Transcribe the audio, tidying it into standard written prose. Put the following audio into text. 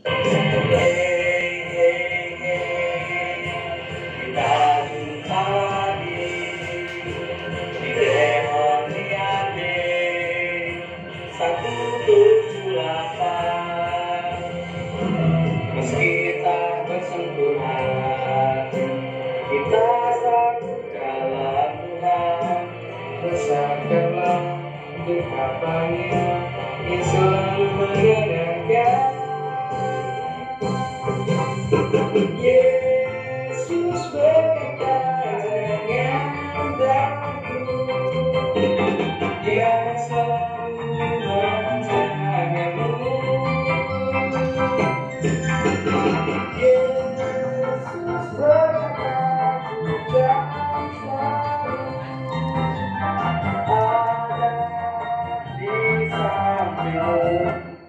Hey, hey, hey, kita jumpa lagi di Demoniade 178. Meski tak bersentuhan, kita satu dalam Tuhan. Bersabdalah untuk katanya yang selalu menyenangkan. Yesus berkata dengan daku, Dia selalu menjagamu. Yesus berkata jangan selalu ada di sampingmu.